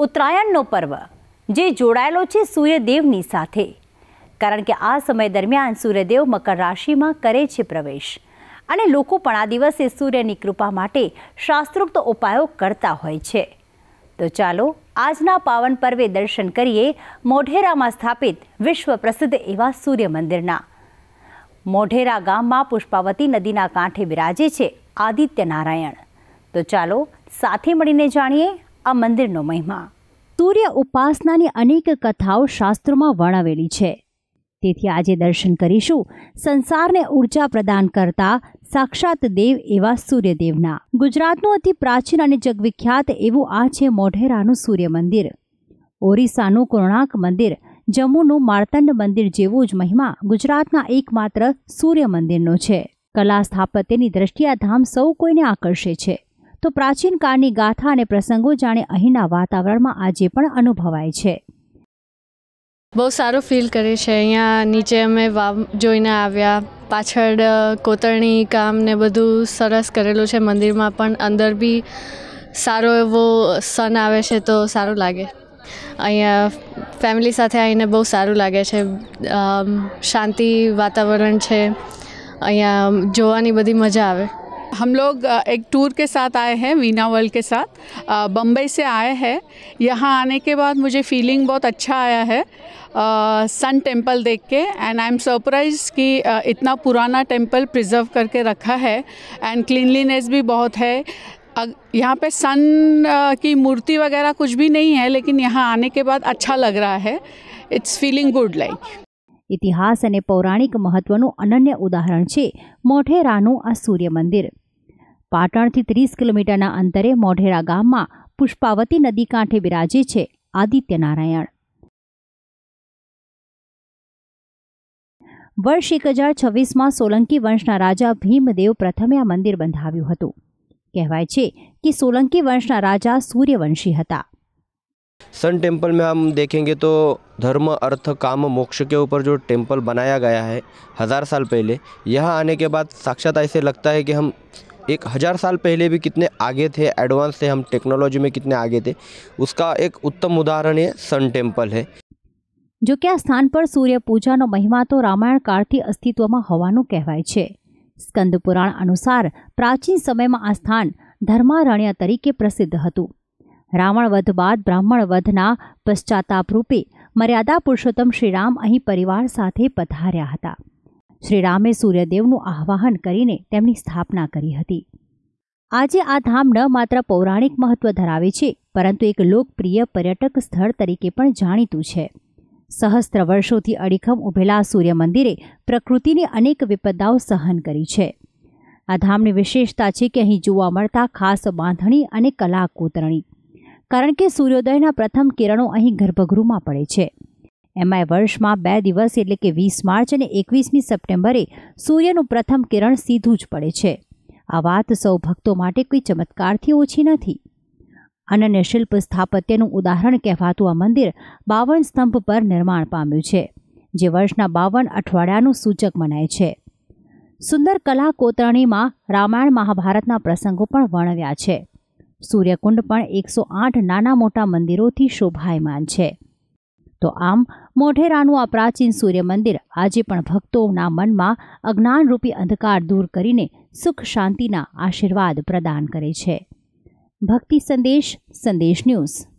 ઉત્તરાયણનો પર્વ જે જોડાયેલો છે સૂર્યદેવની સાથે, કારણ કે આ સમય દરમિયાન સૂર્યદેવ મકર રાશિમાં કરે છે પ્રવેશ અને લોકો પણ આ દિવસે સૂર્યની કૃપા માટે શાસ્ત્રોક્ત ઉપાયો કરતા હોય છે. તો ચાલો આજના પાવન પર્વે દર્શન કરીએ મોઢેરામાં સ્થાપિત વિશ્વ પ્રસિદ્ધ એવા સૂર્ય મંદિરના. મોઢેરા ગામમાં પુષ્પાવતી નદીના કાંઠે બિરાજે છે આદિત્ય નારાયણ. તો ચાલો સાથે મળીને જાણીએ આ મંદિરનો મહિમા. સૂર્ય ઉપાસનાની અનેક કથાઓ શાસ્ત્રોમાં વર્ણવેલી છે, તેથી આજે દર્શન કરીશું સંસારને ઉર્જા પ્રદાન કરતા સાક્ષાત દેવ એવા સૂર્યદેવના. ગુજરાતનું અતિ પ્રાચીન અને જગવિખ્યાત એવું આ છે મોઢેરાનું સૂર્ય મંદિર. ઓરિસ્સાનું કોણાર્ક મંદિર, જમ્મુનું માર્તંડ મંદિર જેવો જ મહિમા ગુજરાતના એકમાત્ર સૂર્ય મંદિરનો છે. કલા સ્થાપત્યની દ્રષ્ટિએ આ ધામ સૌ કોઈને આકર્ષે છે. તો પ્રાચીન કાળની ગાથા અને પ્રસંગો જાણે અહીંના વાતાવરણમાં આજે પણ અનુભવાય છે. બહુ સારું ફીલ કરે છે. અહીંયા નીચે અમે વાવ જોઈને આવ્યા, પાછળ કોતરણી કામ ને બધું સરસ કરેલું છે મંદિરમાં, પણ અંદર બી સારો એવો સન આવે છે તો સારું લાગે. અહીંયા ફેમિલી સાથે આવીને બહુ સારું લાગે છે. શાંતિ વાતાવરણ છે, અહીંયા જોવાની બધી મજા આવે. हम लोग एक टूर के साथ आए हैं, वीना वर्ल्ड के साथ. बम्बई से आए हैं. यहाँ आने के बाद मुझे फीलिंग बहुत अच्छा आया है सन टेम्पल देख के, एंड आई एम सरप्राइज कि इतना पुराना टेम्पल प्रिजर्व करके रखा है एंड क्लीनलीनेस भी बहुत है. यहाँ पे सन की मूर्ति वगैरह कुछ भी नहीं है, लेकिन यहाँ आने के बाद अच्छा लग रहा है. It's feeling good like. ઇતિહાસ અને પૌરાણિક મહત્વનું અનન્ય ઉદાહરણ છે મોઢેરાનું આ સૂર્ય મંદિર. પાટણથી 30 કિલોમીટરના અંતરે મોઢેરા ગામમાં પુષ્પાવતી નદી કાંઠે બિરાજે છે આદિત્ય નારાયણ. વર્ષ 1026માં સોલંકી વંશના રાજા ભીમદેવ પ્રથમે આ મંદિર બંધાવ્યું હતું. કહેવાય છે કે સોલંકી વંશના રાજા સૂર્યવંશી હતા. सन टेम्पल में हम देखेंगे तो धर्म अर्थ काम मोक्ष के ऊपर जो टेम्पल बनाया गया है 1000 साल पहले, यहाँ आने के बाद साक्षात ऐसे लगता है कि हम 1000 साल पहले भी कितने आगे थे, एडवांस थे, हम टेक्नोलॉजी में कितने आगे थे. उसका एक उत्तम उदाहरण ये सन टेम्पल है. જો કે આ સ્થાન પર સૂર્ય પૂજાનો મહિમા તો રામાયણ કાળથી અસ્તિત્વમાં હોવાનું કહેવાય છે. સ્કંદ પુરાણ અનુસાર પ્રાચીન સમયમાં આ સ્થાન ધર્મારણ્ય તરીકે પ્રસિદ્ધ હતું. રાવણ વધ બાદ બ્રાહ્મણ વધના પશ્ચાતાપ રૂપે મર્યાદા પુરુષોત્તમ શ્રીરામ અહીં પરિવાર સાથે પધાર્યા હતા. શ્રીરામે સૂર્યદેવનું આહ્વાન કરીને તેમની સ્થાપના કરી હતી. આજે આ ધામ ન માત્ર પૌરાણિક મહત્વ ધરાવે છે, પરંતુ એક લોકપ્રિય પર્યટક સ્થળ તરીકે પણ જાણીતું છે. સહસ્ત્ર વર્ષોથી અડીખમ ઉભેલા સૂર્ય મંદિરે પ્રકૃતિની અનેક વિપદાઓ સહન કરી છે. આ ધામની વિશેષતા છે કે અહીં જોવા મળતા ખાસ બાંધણી અને કલા કોતરણી, કારણ કે સૂર્યોદયના પ્રથમ કિરણો અહીં ગર્ભગૃહમાં પડે છે. એમાંય વર્ષમાં 2 દિવસ એટલે કે 20 માર્ચ અને 21મી સપ્ટેમ્બરે સૂર્યનું પ્રથમ કિરણ સીધું જ પડે છે. આ વાત સૌ ભક્તો માટે કોઈ ચમત્કારથી ઓછી નથી. અનન્ય શિલ્પ સ્થાપત્યનું ઉદાહરણ કહેવાતું આ મંદિર 52 સ્તંભ પર નિર્માણ પામ્યું છે, જે વર્ષના 52 અઠવાડિયાનું સૂચક મનાય છે. સુંદર કલા કોતરણીમાં રામાયણ મહાભારતના પ્રસંગો પણ વર્ણવ્યા છે. સૂર્યકુંડ પણ 108 નાના મોટા મંદિરોથી શોભાયમાન છે. તો આમ મોઢેરાનું આ પ્રાચીન સૂર્ય મંદિર આજે પણ ભક્તોના મનમાં અજ્ઞાનરૂપી અંધકાર દૂર કરીને સુખ શાંતિના આશીર્વાદ પ્રદાન કરે છે. ભક્તિ સંદેશ, સંદેશ ન્યૂઝ.